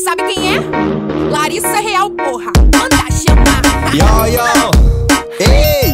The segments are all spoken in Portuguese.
Sabe quem é? Larissa Real, porra. Manda chamar. Yo, yo, ei,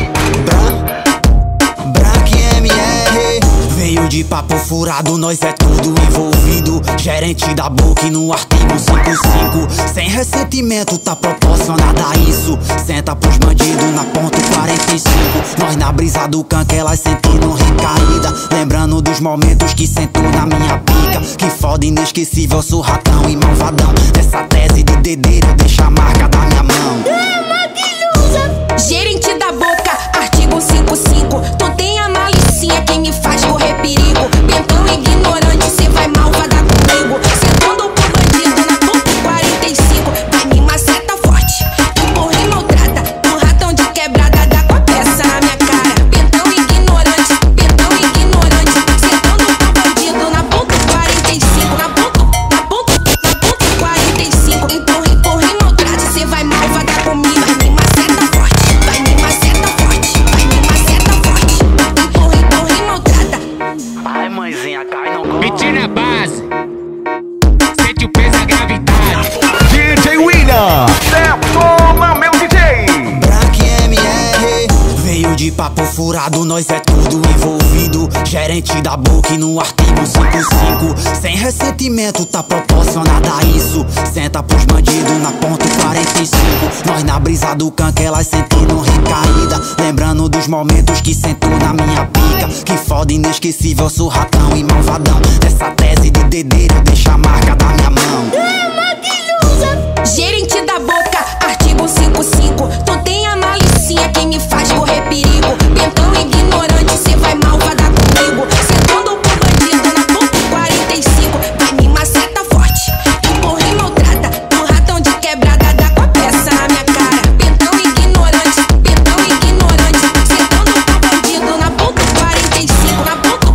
Branque MR. Veio de papo furado, nós é tudo envolvido. Gerente da boca no artigo 55. Sem ressentimento, tá proporcionada a isso. Senta pros bandidos na ponto 45. Nós na brisa do canque, elas sentindo recaída. Lembrando dos momentos que sentou na minha pica. Que foda inesquecível, sou ratão e malvadão. Nessa tese de dedeiro, deixa a marca da minha mão. Gerente da boca, artigo 55. Tu tem a malicinha que me faz correr perigo. Bentão ignorante, cê vai malvadar comigo. Sentando pro bandido na ponto 45. Vai me maceta forte, empurra e maltrata. Um ratão de quebrada dá com a peça na minha cara. Bentão ignorante, sentando pro bandido na ponto 45. Na ponto 45. Empurra e maltrata, cê vai malvadar comigo. Vai me maceta forte, vai me maceta forte, vai me maceta forte. Empurra e maltrata. Ai, mãezinha, cai no gol. Meti na base, sente o peso, a gravidade. DJ William, toma meu DJ. Branque MR. Veio de papo furado, nós é tudo envolvido. Gerente da boca no artigo 55. Sem ressentimento, tá proporcionada a isso. Senta pros bandidos na ponto 45. Nós na brisa do canque, elas sentindo recaída. Lembrando dos momentos que sentou na minha pica. Que foda inesquecível, sou ratão e malvadão. Nessa tese de dedeiro, deixa a marca da minha mão. Gerente da boca, artigo 55. Tu tem a malicinha que me faz correr perigo. Bentão ignorante, cê vai malvadar comigo. Sentando pro bandido na ponto 45. Vai me maceta forte, empurra e maltrata. Um ratão de quebrada dá com a peça na minha cara. Bentão ignorante, sentando pro bandido na ponto 45. Na ponto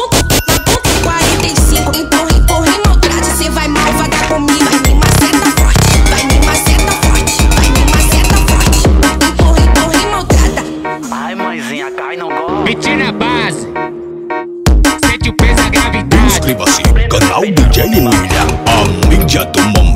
45. Empurra e maltrata, cê vai malvadar comigo. Vai me maceta forte, vai me maceta forte, vai me maceta forte. Empurra e maltrata. Ai, mãezinha, cai no gol. Meti na base, sente o peso, a gravidade. Inscreva-se, canal DJ William, a mídia do momento.